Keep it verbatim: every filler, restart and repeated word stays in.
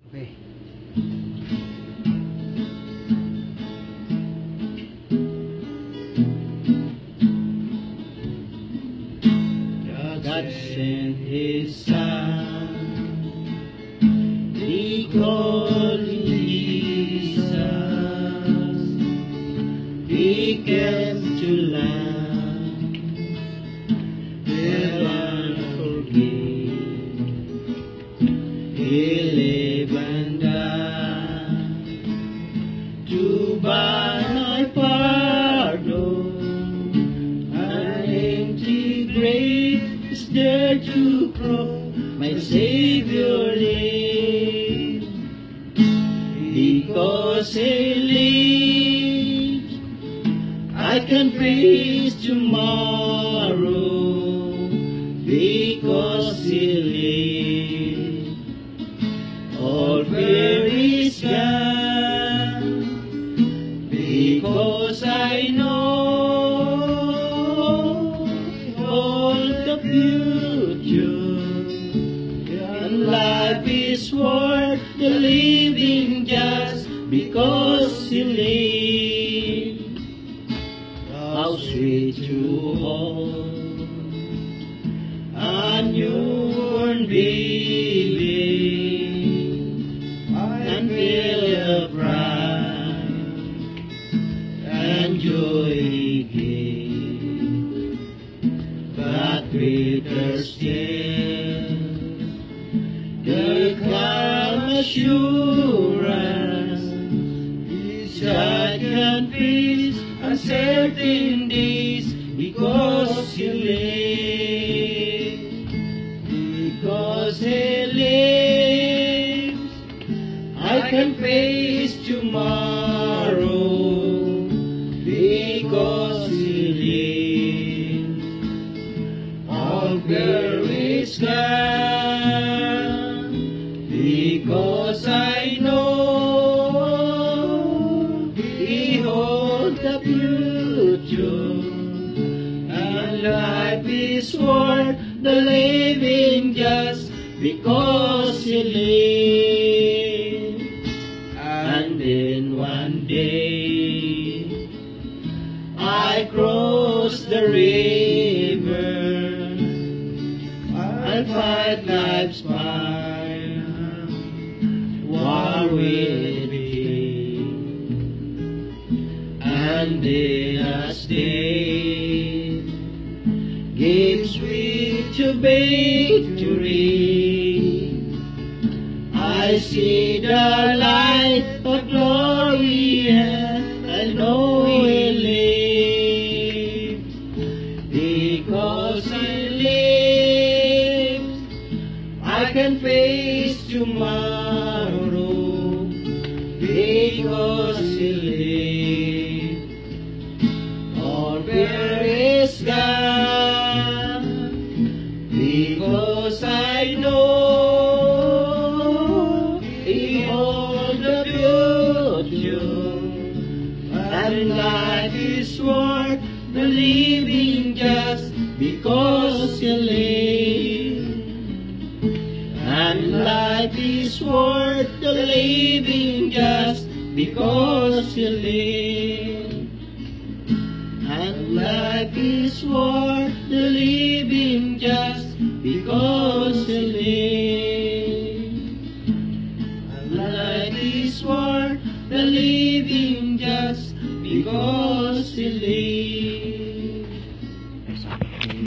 Okay. God sent His Son. He called Him Jesus. He came to land where none forgive. He lived and died to buy my pardon. An empty grave is there to prove my Savior lives. Because He lives, I can face tomorrow. Because He lives, all fear is gone. Because I know all the future, and life is worth the living just because He lives. How sweet to hold a newborn baby and feel the pride and joy He gives. But greater still, the calm assurance His child can face uncertain days because He lives. Because He lives, I can face tomorrow. Because He lives, all fear is gone. Because I know He holds the future, and life is worth the living just because He lives. And then one day I cross the river, I'll fight life's fight, war with Him, and day as day gives way to victory. I see the light of glory, and I know He lives. Because He lives, I can face tomorrow. Because He lives, all fear is gone. Because I know He holds the future, and life is worth the living just because He lives. And life is worth the living just because He lives. And life is worth the living just because He lives. And life is worth the living just because He lives.